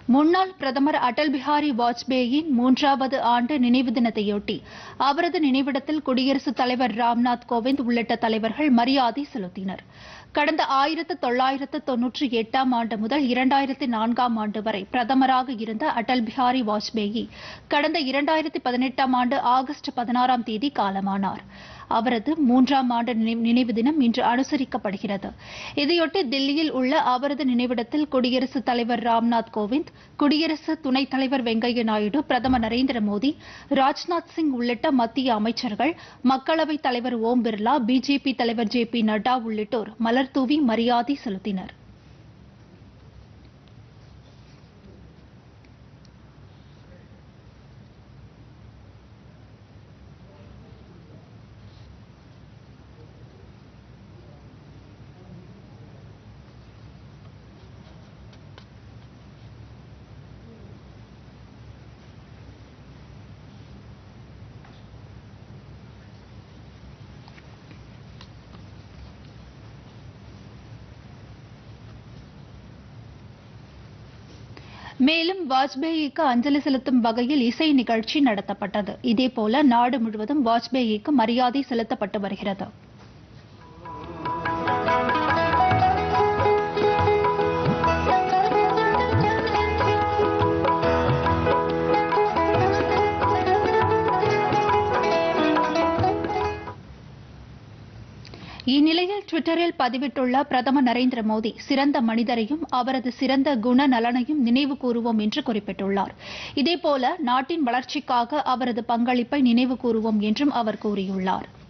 முன்னாள் பிரதமர் அடல் பிஹாரி வாஜ்பேயின் 3வது ஆண்டு நினைவு தினத்தையொட்டி அவரது நினைவிடத்தில் குடியரசுத் தலைவர் ராம்நாத் கோவிந்த் உள்ளிட்ட தலைவர்கள் மரியாதை செலுத்தினர். கடந்த 1998ஆம் ஆண்டு முதல் 2004ஆம் ஆண்டு வரை பிரதமராக இருந்த அடல் பிஹாரி வாஜ்பேயி கடந்த 2018ஆம் ஆண்டு ஆகஸ்ட் 16ஆம் தேதி காலமானார். அவரது 3ஆம் ஆண்டு நினைவு தினம் இன்று அனுசரிக்கப்படுகிறது. இதையொட்டி தில்லியில் உள்ள அவரது நினைவிடத்தில் குடியரசுத் தலைவர் ராம்நாத் கோவிந்த், குடியரசு துணைத் தலைவர் வெங்கையா நாயுடு, பிரதமர் நரேந்திர மோடி, ராஜ்நாத் சிங் உள்ளிட்ட மத்திய அமைச்சர்கள், மக்களவைத் தலைவர் ஓம் பிர்லா, பிஜேபி தலைவர் ஜே.பி. நட்டா உள்ளிட்டோர் மலர்தூவி மரியாதை செலுத்தினர். மேலும் வாஜ்பேயிக்கு அஞ்சலி செலுத்தும் வகையில் இசை நிகழ்ச்சி நடத்தப்பட்டது. இதேபோல நாடு முழுவதும் வாஜ்பேயிக்கு மரியாதை செலுத்தப்பட்டு வருகிறது. இந்நிலையில் டுவிட்டரில் பதிவிட்டுள்ள பிரதமர் நரேந்திர மோடி, சிறந்த மனிதரையும் அவரது சிறந்த குணநலனையும் நினைவு கூறுவோம் என்று குறிப்பிட்டுள்ளார். இதேபோல நாட்டின் வளர்ச்சிக்காக அவரது பங்களிப்பை நினைவு கூறுவோம் என்றும் அவர் கூறியுள்ளார்.